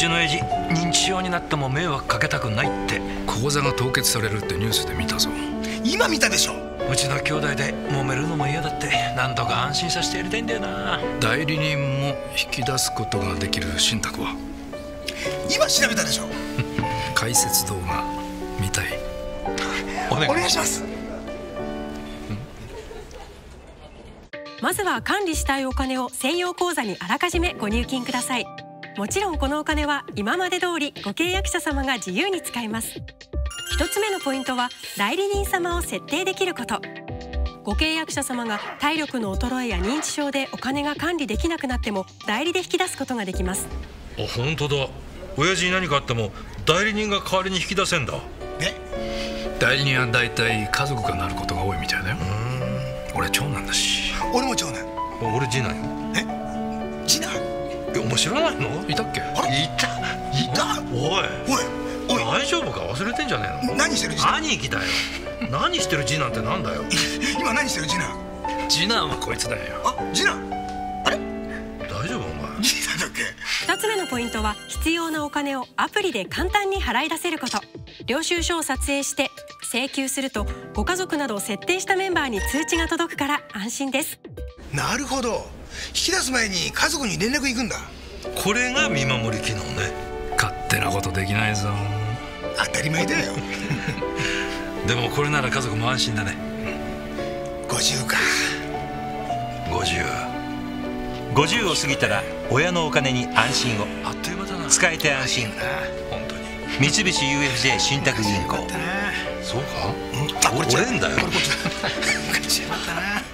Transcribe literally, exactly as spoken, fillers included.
ちの親父認知症になっても迷惑かけたくないって。 口座が凍結されるってニュースで見たぞ。 今見たでしょ。 うちの兄弟で揉めるのも嫌だって、なんとか安心させてやりたいんだよな。 代理人も引き出すことができる信託は？ 今調べたでしょ。 解説動画見たい。 お願いします。 まずは管理したいお金を専用口座にあらかじめご入金ください。もちろんこのお金は今まで通りご契約者様が自由に使えます。一つ目のポイントは代理人様を設定できること。ご契約者様が体力の衰えや認知症でお金が管理できなくなっても代理で引き出すことができます。 あ、本当だ。親父に何かあっても代理人が代わりに引き出せんだ。 え、 代理人は大体家族がなることが多いみたいだよ。俺長男だし。 俺も長男。 俺次男よ。 え、次男？ え、お前知らないの？ いたっけ？ いたいた。おいおいおい、 大丈夫か？忘れてんじゃねえの？ 何してる次男？ 兄貴だよ。何してる次男ってなんだよ。 今何してる次男？ 次男はこいつだよ。 あ、次男。あれ？ 大丈夫お前？ 次男だっけ？ ふたつめのポイントは必要なお金をアプリで簡単に払い出せること。領収書を撮影して請求するとご家族などを設定したメンバーに通知が届くから安心です。 なるほど。引き出す前に家族に連絡行くんだ。 これが見守り機能ね。 勝手なことできないぞ。 当たり前だよ。 でもこれなら家族も安心だね。 ごじゅうか。 ごじゅう。 ごじゅうを過ぎたら親のお金に安心を。 あっという間だな。 使えて安心。 本当に。 三菱 ユーエフジェー 信託銀行。 そうか？ あ、これ折れんだよ。 これこっちだ。こっちだったな。